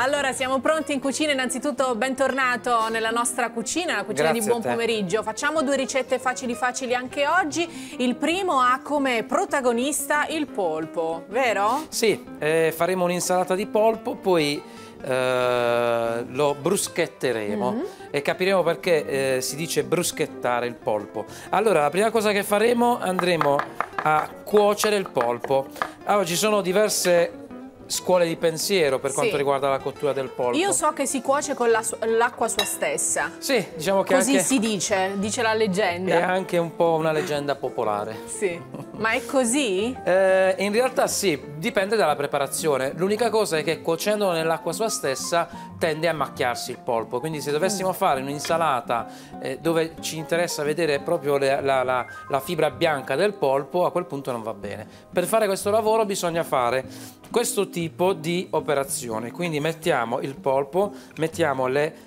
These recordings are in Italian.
Allora, siamo pronti in cucina. Innanzitutto bentornato nella nostra cucina, la cucina Grazie di Buon Pomeriggio. Facciamo due ricette facili anche oggi. Il primo ha come protagonista il polpo, vero? Sì, faremo un'insalata di polpo, poi lo bruschetteremo e capiremo perché si dice bruschettare il polpo. Allora, la prima cosa che faremo, andremo a cuocere il polpo. Allora, ci sono diverse scuole di pensiero per quanto riguarda la cottura del polpo. Io so che si cuoce con l'acqua sua stessa. Sì, diciamo che così anche si dice la leggenda. è anche un po' una leggenda popolare. Sì. Ma è così? In realtà sì, dipende dalla preparazione. L'unica cosa è che cuocendolo nell'acqua sua stessa tende a macchiarsi il polpo. Quindi se dovessimo fare un'insalata dove ci interessa vedere proprio la fibra bianca del polpo, a quel punto non va bene. Per fare questo lavoro bisogna fare questo tipo di operazione. Quindi mettiamo il polpo, mettiamo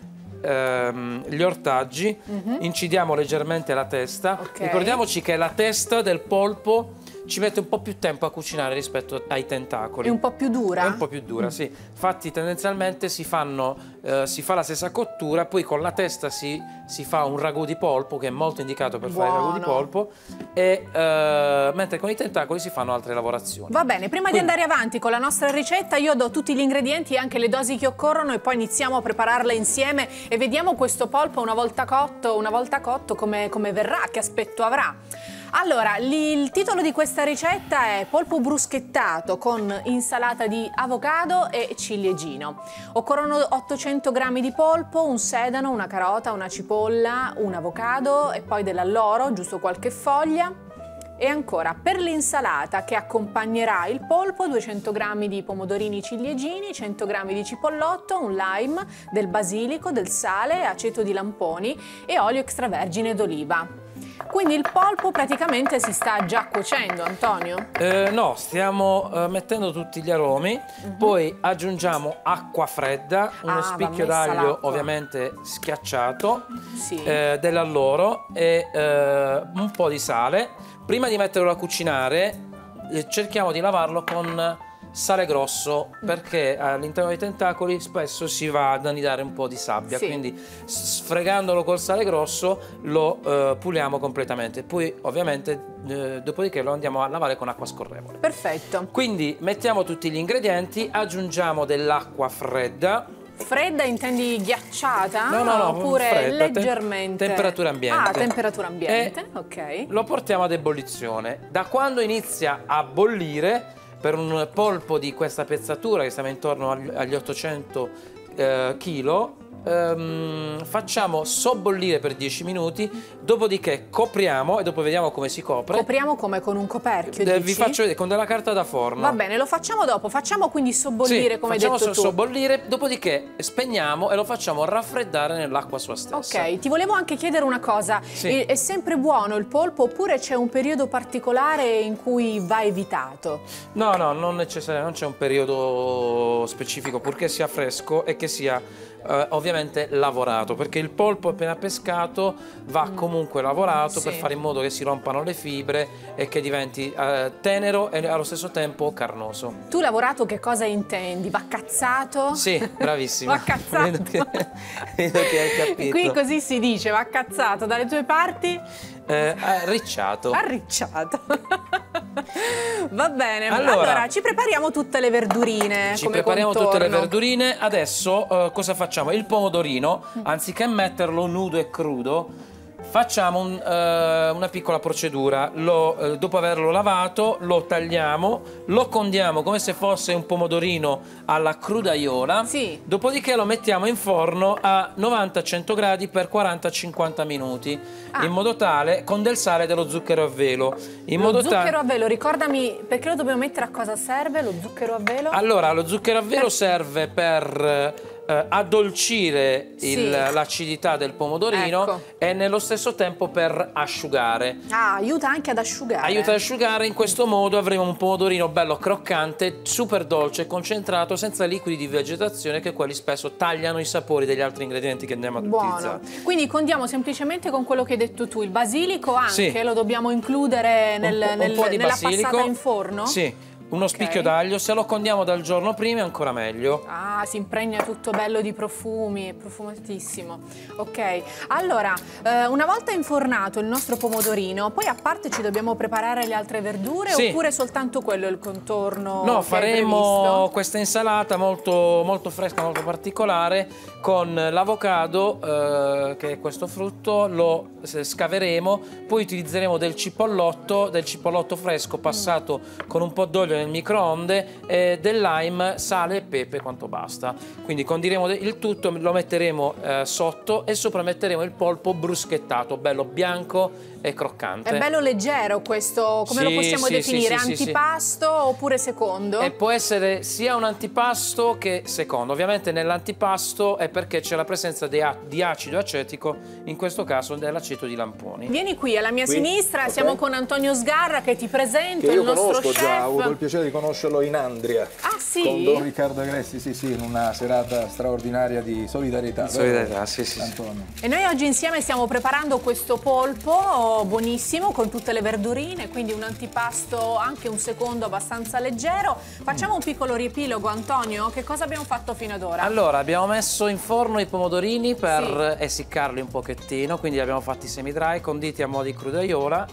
gli ortaggi, incidiamo leggermente la testa. Ricordiamoci che la testa del polpo ci mette un po' più tempo a cucinare rispetto ai tentacoli. È un po' più dura? È un po' più dura, sì. Infatti tendenzialmente si fa la stessa cottura, poi con la testa si fa un ragù di polpo, che è molto indicato per fare il ragù di polpo, e mentre con i tentacoli si fanno altre lavorazioni. Va bene, prima di andare avanti con la nostra ricetta io do tutti gli ingredienti e anche le dosi che occorrono e poi iniziamo a prepararle insieme e vediamo questo polpo una volta cotto come verrà, che aspetto avrà. Allora, il titolo di questa ricetta è polpo bruschettato con insalata di avocado e ciliegino. Occorrono 800 g di polpo, un sedano, una carota, una cipolla, un avocado e poi dell'alloro, giusto qualche foglia. E ancora, per l'insalata che accompagnerà il polpo, 200 g di pomodorini ciliegini, 100 g di cipollotto, un lime, del basilico, del sale, aceto di lamponi e olio extravergine d'oliva. Quindi il polpo praticamente si sta già cuocendo, Antonio? No, stiamo mettendo tutti gli aromi, poi aggiungiamo acqua fredda, uno spicchio d'aglio ovviamente schiacciato, dell'alloro e un po' di sale. Prima di metterlo a cucinare cerchiamo di lavarlo con sale grosso, perché all'interno dei tentacoli spesso si va ad annidare un po' di sabbia, quindi sfregandolo col sale grosso lo puliamo completamente. Poi ovviamente dopodiché lo andiamo a lavare con acqua scorrevole. Perfetto. Quindi mettiamo tutti gli ingredienti, aggiungiamo dell'acqua fredda. Fredda intendi ghiacciata? No, oppure fredda, leggermente? Temperatura ambiente. Temperatura ambiente, ok. Lo portiamo ad ebollizione. Da quando inizia a bollire, per un polpo di questa pezzatura, che siamo intorno agli 800 kg, facciamo sobbollire per 10 minuti, dopodiché copriamo e dopo vediamo come si copre. Copriamo come con un coperchio, vi faccio vedere, con della carta da forno. Va bene, lo facciamo dopo, facciamo quindi sobbollire come hai detto tu. Facciamo sobbollire, dopodiché spegniamo e lo facciamo raffreddare nell'acqua sua stessa. Ok, ti volevo anche chiedere una cosa, è sempre buono il polpo oppure c'è un periodo particolare in cui va evitato? No, non necessariamente, non c'è un periodo specifico, purché sia fresco e che sia ovviamente lavorato, perché il polpo appena pescato va comunque lavorato per fare in modo che si rompano le fibre e che diventi tenero e allo stesso tempo carnoso. Tu lavorato che cosa intendi? Va cazzato? Sì, bravissimo. Va cazzato. Vedo che hai capito. Qui così si dice, va cazzato. Dalle tue parti? Arricciato. Arricciato. Va bene, allora ci prepariamo tutte le verdurine. Ci prepariamo tutte le verdurine. Adesso cosa facciamo? Il pomodorino, anziché metterlo nudo e crudo, facciamo una piccola procedura. Dopo averlo lavato, lo tagliamo, lo condiamo come se fosse un pomodorino alla crudaiola. Dopodiché lo mettiamo in forno a 90-100 gradi per 40-50 minuti, in modo tale, con del sale e dello zucchero a velo. Zucchero a velo, ricordami perché lo dobbiamo mettere, a cosa serve lo zucchero a velo? Allora, lo zucchero a velo serve per addolcire l'acidità del pomodorino e nello stesso tempo per asciugare. Aiuta anche ad asciugare. Aiuta ad asciugare, in questo modo avremo un pomodorino bello croccante, super dolce, concentrato, senza liquidi di vegetazione, che quelli spesso tagliano i sapori degli altri ingredienti che andiamo ad utilizzare. Quindi condiamo semplicemente con quello che hai detto tu. Il basilico anche lo dobbiamo includere nella passata in forno? Sì. uno spicchio d'aglio, se lo condiamo dal giorno prima è ancora meglio. Ah, si impregna tutto bello di profumi, è profumatissimo. Ok, allora, una volta infornato il nostro pomodorino, poi a parte ci dobbiamo preparare le altre verdure oppure soltanto quello è il contorno? No, faremo questa insalata molto fresca, molto particolare, con l'avocado, che è questo frutto, lo scaveremo, poi utilizzeremo del cipollotto fresco passato con un po' d'olio nel microonde, del lime, sale e pepe quanto basta. Quindi condiremo il tutto, lo metteremo sotto e sopra metteremo il polpo bruschettato, bello bianco e croccante. È bello leggero questo, come lo possiamo definire? Antipasto oppure secondo? E può essere sia un antipasto che secondo. Ovviamente nell'antipasto è perché c'è la presenza di acido acetico, in questo caso dell'aceto di lamponi. Vieni qui alla mia sinistra, siamo con Antonio Sgarra che ti presento, il nostro chef. Già, ho avuto il piacere di conoscerlo in Andria. Ah sì? Con Don Riccardo Agresti, sì, in una serata straordinaria di solidarietà. Solidarietà, sì. Antonio. E noi oggi insieme stiamo preparando questo polpo buonissimo con tutte le verdurine, quindi un antipasto anche un secondo abbastanza leggero. Facciamo un piccolo riepilogo, Antonio, che cosa abbiamo fatto fino ad ora? Allora, abbiamo messo in forno i pomodorini per essiccarli un pochettino, quindi li abbiamo fatti semi-dry, conditi a mo' di crudaiola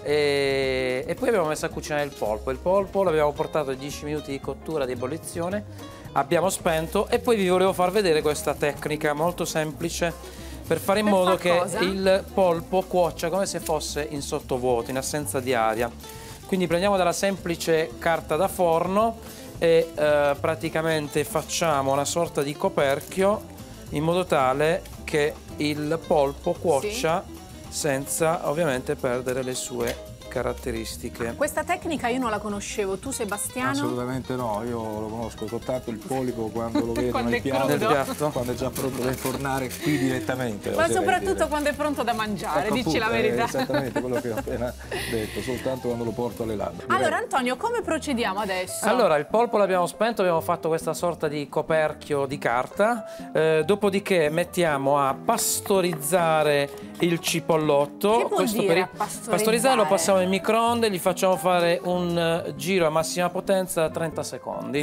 e poi abbiamo messo a cucinare il polpo. Il polpo l'abbiamo portato a 10 minuti di cottura, di ebollizione, abbiamo spento e poi vi volevo far vedere questa tecnica molto semplice per fare in modo che il polpo cuocia come se fosse in sottovuoto, in assenza di aria. Quindi prendiamo della semplice carta da forno e praticamente facciamo una sorta di coperchio in modo tale che il polpo cuocia senza ovviamente perdere le sue caratteristiche. Questa tecnica io non la conoscevo, tu Sebastiano? Assolutamente no, io lo conosco soltanto il polipo quando lo vedo nel piatto, quando è già pronto da infornare qui direttamente. Ma soprattutto quando è pronto da mangiare, ecco, dici la verità. Esattamente quello che ho appena detto, soltanto quando lo porto alle labbra. Allora Antonio, come procediamo adesso? Allora, il polpo l'abbiamo spento, abbiamo fatto questa sorta di coperchio di carta, dopodiché mettiamo a pastorizzare il cipollotto. Che vuol dire pastorizzare? Lo passiamo in microonde, gli facciamo fare un giro a massima potenza 30 secondi.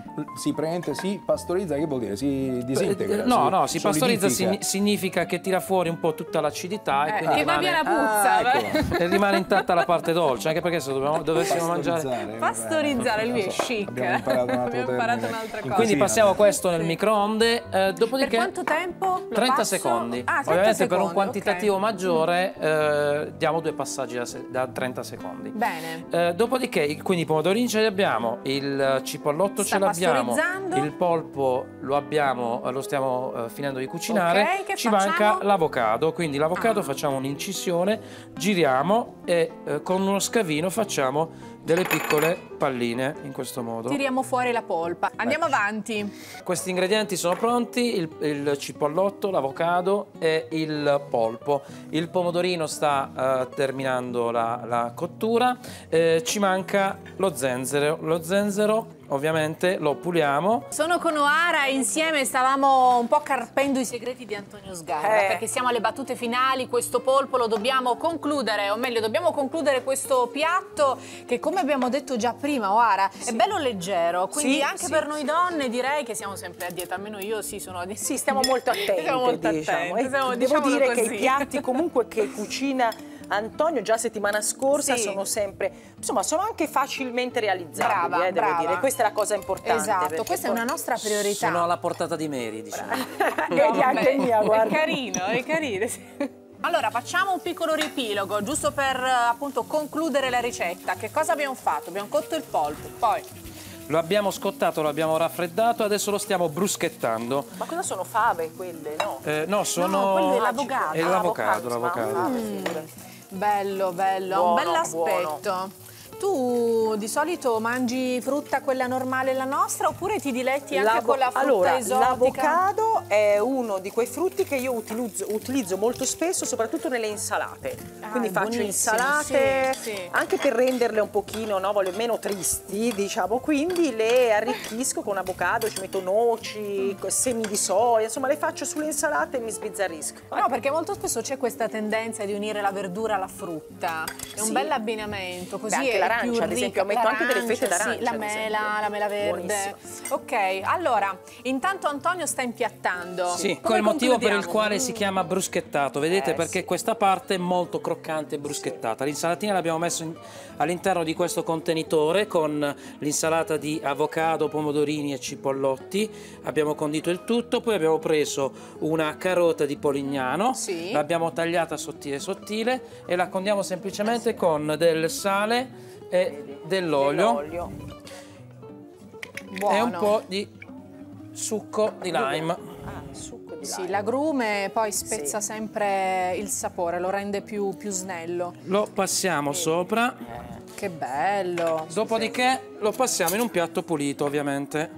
Si pastorizza, che vuol dire? Si disintegra? Si pastorizza significa che tira fuori un po' tutta l'acidità e quindi che va via la puzza, e rimane intatta la parte dolce, anche perché se dovessimo mangiare... Pastorizzare, lui è chic. Abbiamo imparato un'altra cosa. Quindi passiamo questo nel microonde, dopodiché... Per quanto tempo? 30 secondi. 30 Ovviamente secondi, per un quantitativo maggiore diamo 2 passaggi da 30 secondi. Bene. Dopodiché, quindi i pomodorini ce li abbiamo, il cipollotto ce l'abbiamo, il polpo lo stiamo finendo di cucinare, ci manca l'avocado, quindi l'avocado facciamo un'incisione, giriamo e con uno scavino facciamo delle piccole palline in questo modo. Tiriamo fuori la polpa. Andiamo avanti. Questi ingredienti sono pronti, il cipollotto, l'avocado e il polpo. Il pomodorino sta terminando la cottura, ci manca lo zenzero. Lo zenzero ovviamente lo puliamo. Sono con Oara e insieme stavamo un po' carpendo i segreti di Antonio Sgarra, perché siamo alle battute finali, questo polpo lo dobbiamo concludere, o meglio dobbiamo concludere questo piatto che, come abbiamo detto già prima, Oara, è bello leggero, quindi anche per noi donne direi che siamo sempre a dieta, almeno io sono a dieta. Sì, stiamo molto attenti, stiamo molto attenti. Devo dire che i piatti comunque che cucina Antonio già settimana scorsa sono sempre, insomma, sono anche facilmente realizzabili, devo dire. Questa è la cosa importante. Esatto, questa è una nostra priorità. Sono alla portata di Mary, diciamo. Vedi, anche mia, guarda. È carino, sì. Allora, facciamo un piccolo riepilogo, giusto per appunto concludere la ricetta. Che cosa abbiamo fatto? Abbiamo cotto il polpo, poi lo abbiamo scottato, lo abbiamo raffreddato, adesso lo stiamo bruschettando. Ma cosa sono, fave quelle, no? No, sono... quello è l'avocado. È l'avocado. Bello, ha un bell'aspetto. Tu di solito mangi frutta quella normale, la nostra, oppure ti diletti anche con la frutta esotica? L'avocado è uno di quei frutti che io utilizzo molto spesso, soprattutto nelle insalate. Quindi faccio insalate anche per renderle un pochino, meno tristi, diciamo. Quindi le arricchisco con avocado, ci metto noci, semi di soia, insomma le faccio sulle insalate e mi sbizzarrisco. No, perché molto spesso c'è questa tendenza di unire la verdura alla frutta. È un bel abbinamento, così d'arancia, ad esempio, metto anche delle fette d'arancia. Sì, la mela verde. Ok, allora, intanto Antonio sta impiattando. Sì, quel motivo per il quale si chiama bruschettato, vedete, perché questa parte è molto croccante e bruschettata. L'insalatina l'abbiamo messo all'interno di questo contenitore con l'insalata di avocado, pomodorini e cipollotti, abbiamo condito il tutto, poi abbiamo preso una carota di Polignano, l'abbiamo tagliata sottile sottile e la condiamo semplicemente con del sale e dell'olio e un po' di succo di lime. Sì, l'agrume poi spezza sempre il sapore, lo rende più snello. Lo passiamo sopra. Che bello! Dopodiché lo passiamo in un piatto pulito, ovviamente.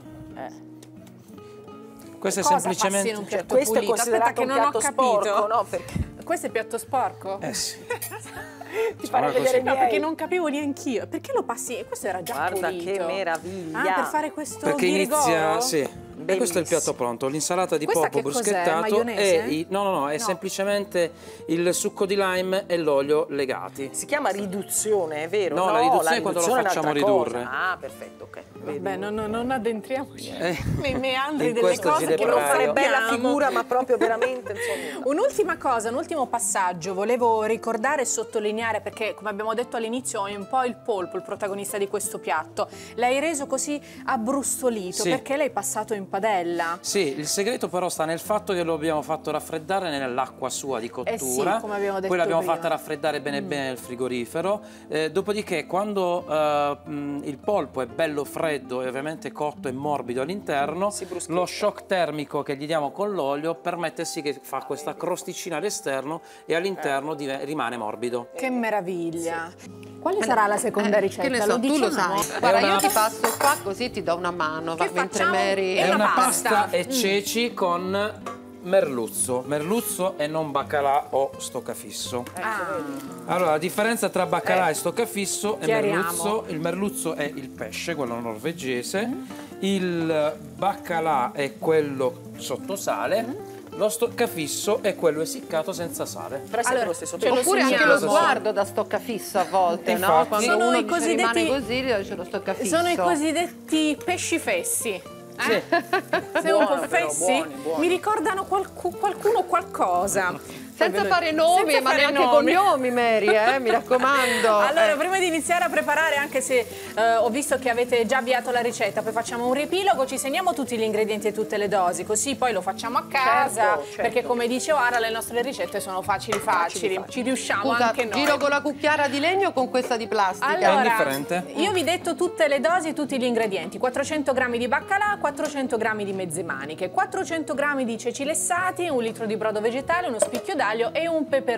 Questo è Cosa semplicemente... passi in un piatto Questo pulito? è considerato Aspetta, che un non ho piatto capito. sporco, no? Perché Questo è piatto sporco? sì. ti farei vedere i No, miei. perché non capivo neanch'io. Perché lo passi? Questo era già Guarda pulito. che meraviglia. Ah, per fare questo Perché inizia... ghirigoro? Sì. E questo è il piatto pronto, l'insalata di Questa poppo che cos'è? bruschettato Maionese? e no, è semplicemente il succo di lime e l'olio legati. Si chiama riduzione, è vero? No, la riduzione è quando lo riduzione è facciamo un'altra cosa. ridurre. Ah, perfetto, ok. Vabbè, non addentriamoci nei meandri in delle questo cose che ginepraio. non Non fare bella sappiamo. figura, ma proprio veramente, insomma. Un'ultima cosa, un ultimo passaggio, volevo ricordare e sottolineare perché come abbiamo detto all'inizio è un po' il polpo il protagonista di questo piatto. L'hai reso così abbrustolito perché l'hai passato in padella. Sì, il segreto però sta nel fatto che lo abbiamo fatto raffreddare nell'acqua sua di cottura, sì, come abbiamo detto poi l'abbiamo prima. fatta raffreddare bene nel frigorifero, dopodiché quando il polpo è bello freddo e ovviamente cotto e morbido all'interno, lo shock termico che gli diamo con l'olio permette sì che fa questa crosticina all'esterno e all'interno rimane morbido. Che meraviglia! Quale sarà la seconda ricetta? Che ne so, tu lo sai. diciamo? Guarda, io ti passo qua così ti do una mano, Che mentre facciamo? Mary... È È una una pasta. pasta e ceci con merluzzo e non baccalà o stoccafisso. Allora, la differenza tra baccalà e stoccafisso e Chiariamo. merluzzo: il merluzzo è il pesce, quello norvegese, il baccalà è quello sottosale, lo stoccafisso è quello essiccato senza sale. Però è sempre lo stesso ce lo Oppure anche segniamo. lo sguardo da stoccafisso a volte, no? Infatti. Quando Sono uno i cosiddetti- rimane così, c'è lo stoccafisso. Sono i cosiddetti pesci fessi. Sì. Sei un po' Buono, però, fessi? buoni. Mi ricordano qualcuno qualcosa. Senza fare nomi, Senza ma fare neanche nomi. cognomi, Mary, mi raccomando. Allora, prima di iniziare a preparare, anche se ho visto che avete già avviato la ricetta, poi facciamo un riepilogo, ci segniamo tutti gli ingredienti e tutte le dosi, così poi lo facciamo a casa, Certo. perché come dice Oara le nostre ricette sono facili, ci riusciamo Scusa, anche noi. giro con la cucchiara di legno o con questa di plastica? È Allora, indifferente. io vi detto tutte le dosi e tutti gli ingredienti: 400 g di baccalà, 400 g di mezze maniche, 400 g di ceci lessati, 1 litro di brodo vegetale, uno spicchio d'aglio e un peperoncino.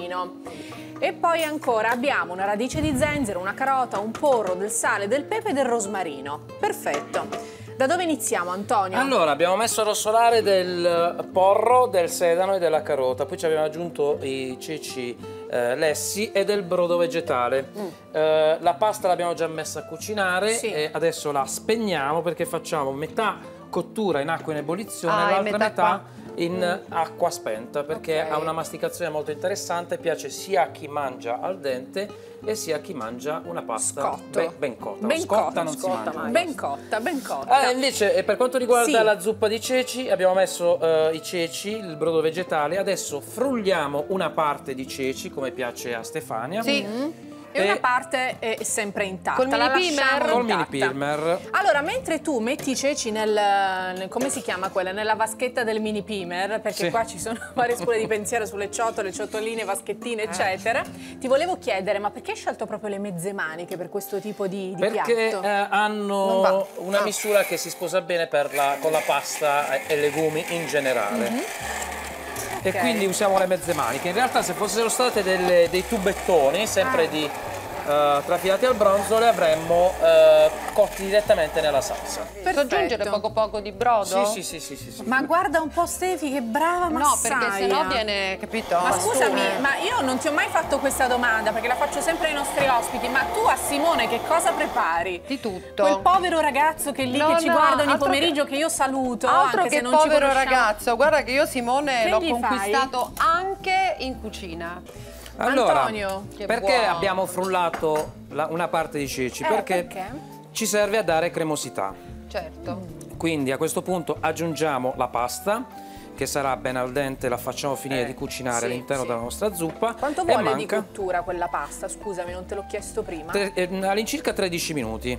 E poi ancora abbiamo una radice di zenzero, una carota, un porro, del sale, del pepe e del rosmarino. Perfetto. Da dove iniziamo, Antonio? Allora, abbiamo messo a rosolare del porro, del sedano e della carota, poi ci abbiamo aggiunto i ceci lessi e del brodo vegetale. La pasta l'abbiamo già messa a cucinare e adesso la spegniamo perché facciamo metà cottura in acqua in ebollizione e l'altra metà in acqua spenta, perché ha una masticazione molto interessante, piace sia a chi mangia al dente e sia a chi mangia una pasta ben cotta. Ben Scotta cotta, non si mangia. Ben cotta, ben cotta. Invece per quanto riguarda la zuppa di ceci, abbiamo messo i ceci, il brodo vegetale, adesso frulliamo una parte di ceci come piace a Stefania. Sì. E una parte è sempre intatta. Col mini pimer? Col mini pimer. Allora, mentre tu metti i ceci nel come si chiama quella? Nella vaschetta del mini pimer, perché qua ci sono varie scuole di pensiero sulle ciotole, ciotoline, vaschettine, eccetera. Ti volevo chiedere, ma perché hai scelto proprio le mezze maniche per questo tipo di perché piatto? hanno una misura che si sposa bene con la pasta e legumi in generale. E quindi usiamo le mezze maniche. In realtà se fossero state dei tubettoni, sempre trafilati al bronzo, le avremmo cotti direttamente nella salsa. Posso aggiungere poco di brodo? Sì. Ma guarda un po' Stefi che brava No, massaia. perché sennò viene, capito? Ma scusami, ma io non ti ho mai fatto questa domanda perché la faccio sempre ai nostri ospiti, ma tu a Simone che cosa prepari? Di tutto. Quel povero ragazzo che è lì che ci guarda ogni pomeriggio che io saluto, Altro anche che se non ci povero conosciamo. ragazzo, guarda che io Simone Che l'ho gli conquistato anche Perché in cucina? Allora, Antonio. Che perché buono. abbiamo frullato una parte di ceci? Perché ci serve a dare cremosità. Certo. Quindi a questo punto aggiungiamo la pasta, che sarà ben al dente, la facciamo finire di cucinare all'interno della nostra zuppa. Quanto e vuole di manca cottura quella pasta? Scusami, non te l'ho chiesto prima. all'incirca 13 minuti.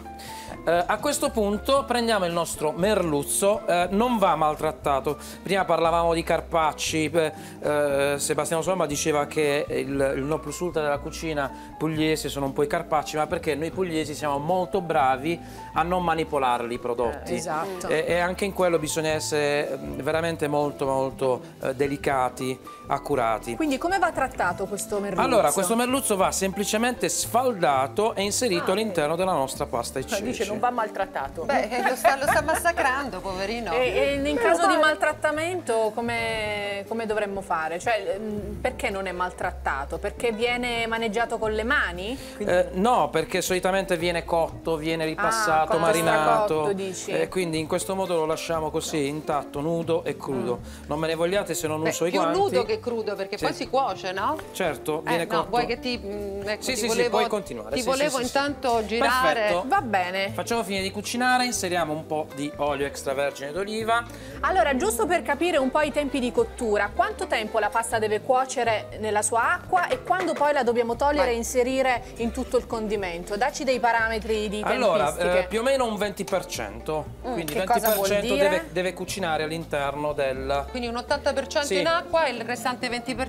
A questo punto prendiamo il nostro merluzzo, non va maltrattato. Prima parlavamo di carpacci, Sebastiano Somma diceva che il non plus ultra della cucina pugliese sono un po' i carpacci, ma perché noi pugliesi siamo molto bravi a non manipolarli i prodotti. Esatto. E anche in quello bisogna essere veramente molto delicati, accurati. Quindi come va trattato questo merluzzo? Allora, questo merluzzo va semplicemente sfaldato e inserito all'interno della nostra pasta e ceci. Dice non va maltrattato. Beh, lo sta massacrando, poverino. E in caso di maltrattamento come dovremmo fare? Cioè, perché non è maltrattato? Perché viene maneggiato con le mani? No, perché solitamente viene cotto, viene ripassato, cotto, marinato. stracotto, dici. Quindi in questo modo lo lasciamo così, intatto, nudo e crudo. Non me ne vogliate se non uso i più guanti. nudo che crudo, perché poi si cuoce, no? Certo, viene no, cotto. vuoi che ti... ecco, Sì, ti sì, volevo, puoi continuare. Ti Sì, volevo sì, sì, intanto girare... Perfetto. Va bene. Facciamo finire di cucinare, inseriamo un po' di olio extravergine d'oliva. Allora, giusto per capire un po' i tempi di cottura, quanto tempo la pasta deve cuocere nella sua acqua e quando poi la dobbiamo togliere e inserire in tutto il condimento? Dacci dei parametri di tempistiche. Allora, più o meno un 20%. Quindi che cosa vuol 20% dire? deve cucinare all'interno del... Quindi un 80% Sì. in acqua e il restante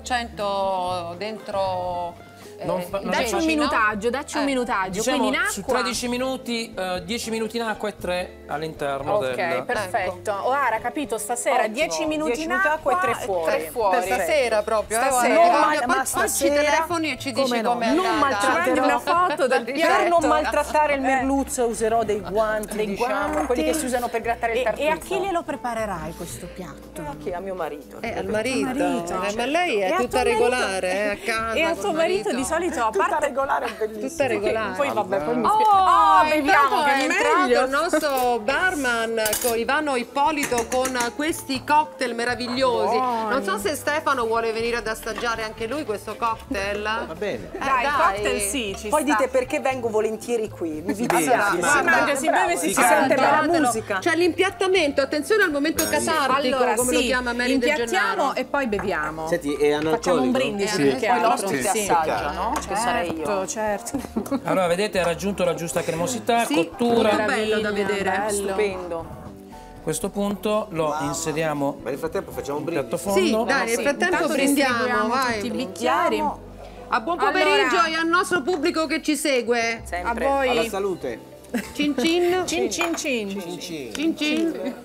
20% dentro... Dacci un minutaggio, Diciamo, quindi in acqua. su 13 minuti, 10 minuti in acqua e 3 all'interno Ok, del... perfetto. Oara, capito, stasera Ottimo. 10 minuti 10 in minuti acqua acqua e 3 fuori. 3 fuori. Per stasera proprio, Stasera. guarda, Ma poi ci stasera, telefoni e ci dici come no, com'è non andata. maltratterò. Ci mandi una foto del Per piatto. non maltrattare il merluzzo userò dei guanti, diciamo, quelli che si usano per grattare il tartufo. E a chi glielo preparerai questo piatto? A chi? A mio marito. Al marito. marito. Ma lei E è a tutta tuo marito? regolare, a casa. E a col tuo marito di solito, a Tutta parte... regolare è bellissimo. Tutta regolare. Poi vabbè, poi mi Beviamo, che è è entrato meglio. il nostro barman Ivano Ippolito con questi cocktail meravigliosi. Non so se Stefano vuole venire ad assaggiare anche lui questo cocktail. Va bene. Dai, cocktail sì, ci Poi sta. dite perché vengo volentieri qui. Mi vede, viziate. si Si mangia, si beve, si sente canta. bella musica. Cioè l'impiattamento, attenzione al momento catartico, Allora, come lo chiama Mary De impiattiamo Gennaro. e poi beviamo. Senti, è analcolico? Facciamo un brindisi più che Poi altro. l'ospite assaggia, no? Che sarei io. Certo. Allora, vedete, ha raggiunto la giusta cremosità, cottura. molto bello da vedere. bello. Stupendo. A questo punto lo inseriamo Ma nel frattempo facciamo un in piatto brindisi. fondo. Sì, dai, nel frattempo Intanto brindiamo, distribuiamo vai. tutti i bicchieri. A buon pomeriggio Allora- e al nostro pubblico che ci segue. A Sempre. Alla voi. salute. Cin cin. Cin cin cin. Cin cin.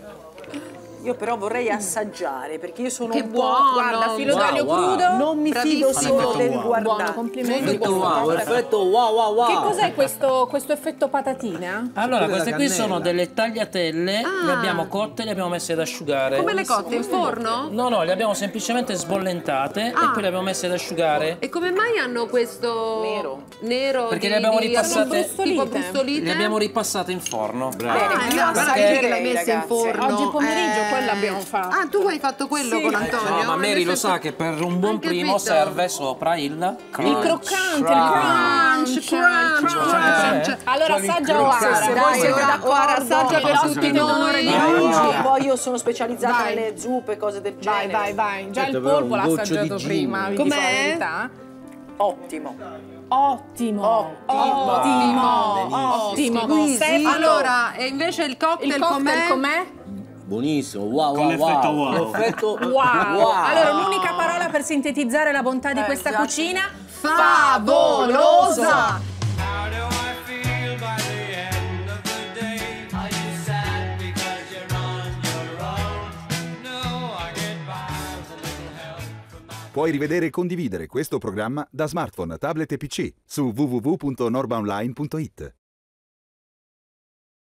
Io però vorrei assaggiare perché io sono Che un po'. buono. Guarda, filo Wow, d'olio wow. crudo. Non mi fido Bravissimo. solo del Buono, guardare. Buono, complimenti. Effetto wow, effetto wow wow wow. Che cos'è questo effetto patatina? Allora, Quella queste qui cannella. sono delle tagliatelle, le abbiamo cotte e le abbiamo messe ad asciugare. Come le cotte in forno? No, le abbiamo semplicemente sbollentate e poi le abbiamo messe ad asciugare. E come mai hanno questo nero Perché di- le abbiamo di- ripassate- tipo brustolite? Le abbiamo ripassate in forno. Ah, Io sai assaggerei, che l'hai messa in ragazzi. forno. Oggi pomeriggio quello abbiamo fatto. Ah, tu hai fatto quello con Antonio? No, ma Mary lo sa che per un buon Anche primo Vito. serve sopra il Il croccante, il crunch. Allora assaggia Oara. Se voi Dai, siete ora d'accordo, assaggia per tutti noi. No, poi io sono specializzata Vai. nelle zuppe, cose del Vai, genere. vai, vai. Già il Aspetta, però, polpo un l'ha goccio assaggiato di gin. prima. vi Com'è? dico la verità. Ottimo. Ottimo. Ottimo. Squisito. Stefano, Allora, e invece il cocktail, il cocktail com'è? Buonissimo, wow Con wow l'effetto wow. wow. L'effetto Wow. Allora, l'unica parola per sintetizzare la bontà di questa esatto. cucina? favolosa. How do I feel by the end of the day? Are you sad because you're on your own? No, I get by with a little help from my... Puoi rivedere e condividere questo programma da smartphone, tablet e PC su www.norbaonline.it.